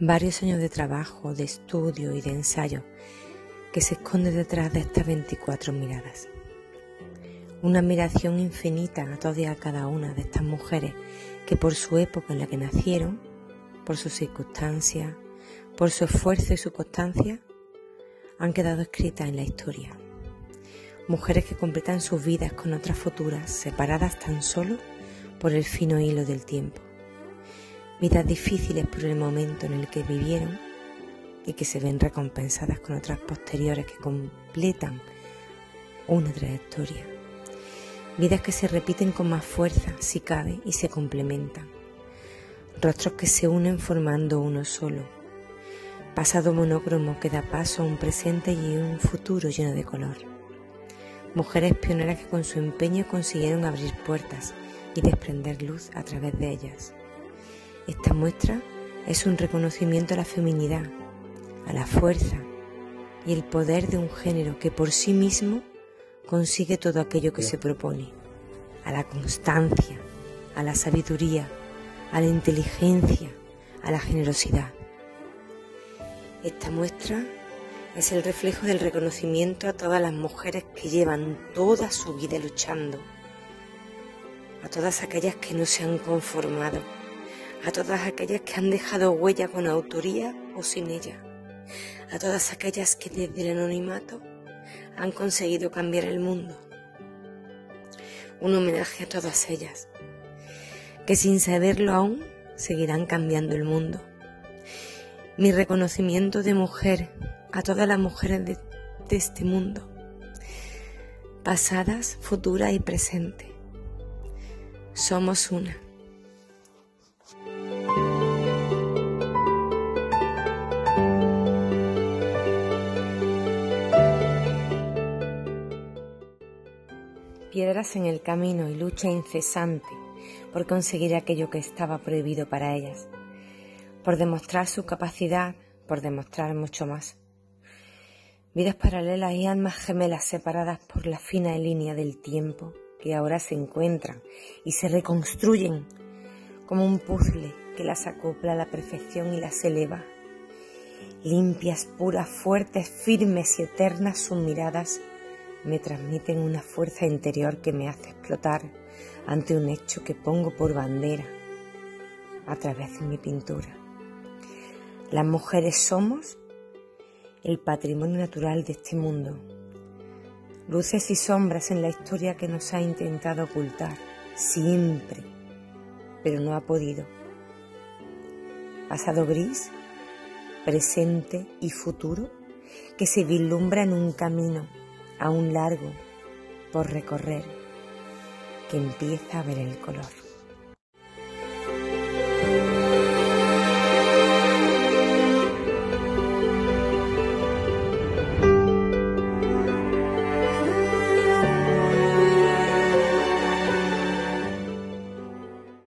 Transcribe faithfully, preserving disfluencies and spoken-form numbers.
Varios años de trabajo, de estudio y de ensayo que se esconde detrás de estas veinticuatro miradas. Una admiración infinita a todas y a cada una de estas mujeres que por su época en la que nacieron, por sus circunstancias, por su esfuerzo y su constancia, han quedado escritas en la historia. Mujeres que completan sus vidas con otras futuras, separadas tan solo por el fino hilo del tiempo. Vidas difíciles por el momento en el que vivieron y que se ven recompensadas con otras posteriores que completan una trayectoria. Vidas que se repiten con más fuerza, si cabe, y se complementan. Rostros que se unen formando uno solo. Pasado monócromo que da paso a un presente y un futuro lleno de color. Mujeres pioneras que con su empeño consiguieron abrir puertas y desprender luz a través de ellas. Esta muestra es un reconocimiento a la feminidad, a la fuerza y el poder de un género que por sí mismo consigue todo aquello que se propone, a la constancia, a la sabiduría, a la inteligencia, a la generosidad. Esta muestra es el reflejo del reconocimiento a todas las mujeres que llevan toda su vida luchando, a todas aquellas que no se han conformado, a todas aquellas que han dejado huella con autoría o sin ella, a todas aquellas que desde el anonimato han conseguido cambiar el mundo. Un homenaje a todas ellas, que sin saberlo aún seguirán cambiando el mundo. Mi reconocimiento de mujer a todas las mujeres de, de este mundo, pasadas, futuras y presentes. Somos una. Piedras en el camino y lucha incesante por conseguir aquello que estaba prohibido para ellas, por demostrar su capacidad, por demostrar mucho más. Vidas paralelas y almas gemelas separadas por la fina línea del tiempo que ahora se encuentran y se reconstruyen como un puzzle que las acopla a la perfección y las eleva. Limpias, puras, fuertes, firmes y eternas sus miradas me transmiten una fuerza interior que me hace explotar ante un hecho que pongo por bandera a través de mi pintura. Las mujeres somos el patrimonio natural de este mundo, luces y sombras en la historia que nos ha intentado ocultar siempre, pero no ha podido. Pasado gris, presente y futuro que se vislumbra en un camino aún largo por recorrer, que empieza a ver el color.